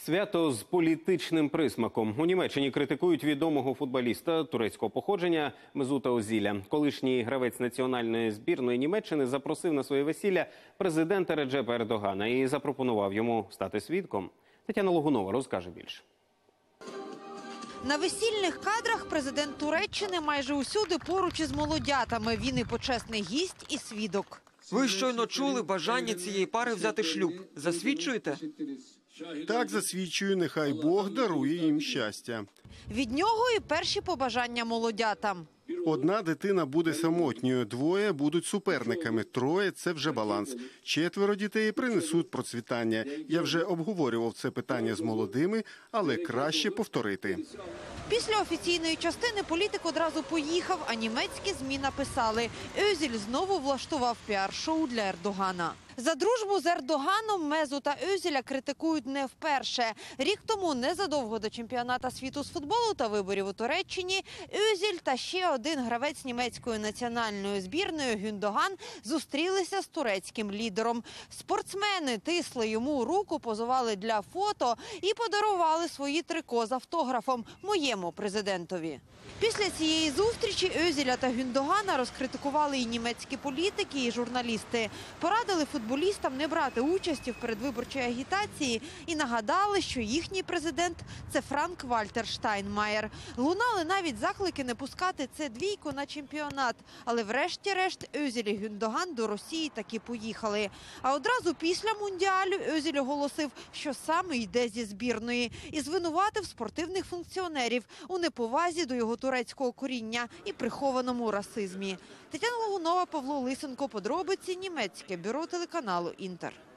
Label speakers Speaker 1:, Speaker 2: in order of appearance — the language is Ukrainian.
Speaker 1: Свято з політичним присмаком. У Німеччині критикують відомого футболіста турецького походження Мезута Озіля. Колишній гравець національної збірної Німеччини запросив на своє весілля президента Реджепа Ердогана і запропонував йому стати свідком. Тетяна Логунова розкаже більше.
Speaker 2: На весільних кадрах президент Туреччини майже усюди поруч із молодятами. Він і почесний гість, і свідок.
Speaker 3: Ви щойно чули бажання цієї пари взяти шлюб. Засвідчуєте?
Speaker 4: Так, засвідчую, нехай Бог дарує їм щастя.
Speaker 2: Від нього і перші побажання молодятам.
Speaker 4: Одна дитина буде самотньою, двоє будуть суперниками, троє – це вже баланс. 4 дітей принесуть процвітання. Я вже обговорював це питання з молодими, але краще повторити.
Speaker 2: Після офіційної частини політик одразу поїхав, а німецькі ЗМІ написали – Özil знову влаштував піар-шоу для Ердогана. За дружбу з Ердоганом Мезута Özil'я критикують не вперше. Рік тому, незадовго до чемпіонату світу з футболу та виборів у Туреччині, Özil та ще один гравець німецької національної збірної Гюндоган зустрілися з турецьким лідером. Спортсмени тисли йому руку, позували для фото і подарували свої трико з автографом моєму президентові. Після цієї зустрічі Özil'я та Гюндогана розкритикували і німецькі політики, і журналісти. Порадили футболістам не брати участі в передвиборчій агітації і нагадали, що їхній президент – це Франк-Вальтер Штайнмаєр. Лунали навіть заклики не пускати це двійку на чемпіонат. Але врешті-решт Özil і Гюндоган до Росії таки поїхали. А одразу після Мундіалю Özil оголосив, що саме йде зі збірної і звинуватив спортивних функціонерів у неповазі до його турецького коріння і прихованому расизмі. Тетяна Логунова, Павло Лисенко. Подробиці. Німецьке бюро телеканалу «Інтер».